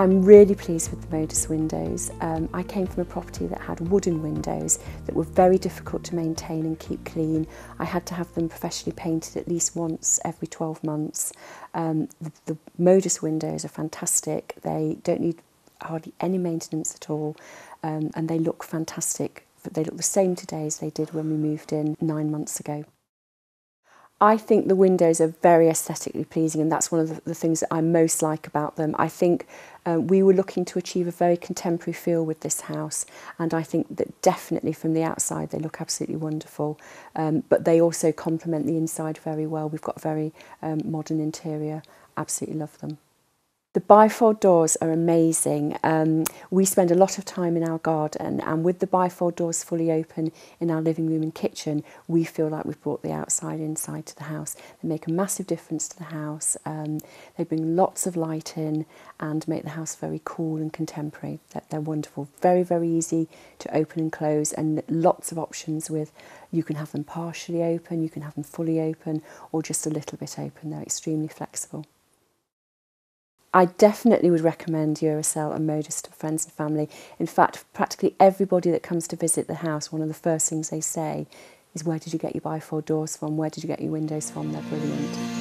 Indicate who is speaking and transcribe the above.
Speaker 1: I'm really pleased with the Modus windows. I came from a property that had wooden windows that were very difficult to maintain and keep clean. I had to have them professionally painted at least once every 12 months. The Modus windows are fantastic. They don't need hardly any maintenance at all, and they look fantastic. They look the same today as they did when we moved in 9 months ago. I think the windows are very aesthetically pleasing, and that's one of the things that I most like about them. I think we were looking to achieve a very contemporary feel with this house, and I think that definitely from the outside they look absolutely wonderful, but they also complement the inside very well. We've got a very modern interior. Absolutely love them. The bifold doors are amazing. We spend a lot of time in our garden, and with the bifold doors fully open in our living room and kitchen, we feel like we've brought the outside inside to the house. They make a massive difference to the house. They bring lots of light in and make the house very cool and contemporary. They're wonderful. Very, very easy to open and close, and lots of options with, you can have them partially open, you can have them fully open, or just a little bit open. They're extremely flexible. I definitely would recommend Eurocell and Modus to friends and family. In fact, practically everybody that comes to visit the house, one of the first things they say is, where did you get your bifold doors from? Where did you get your windows from? They're brilliant.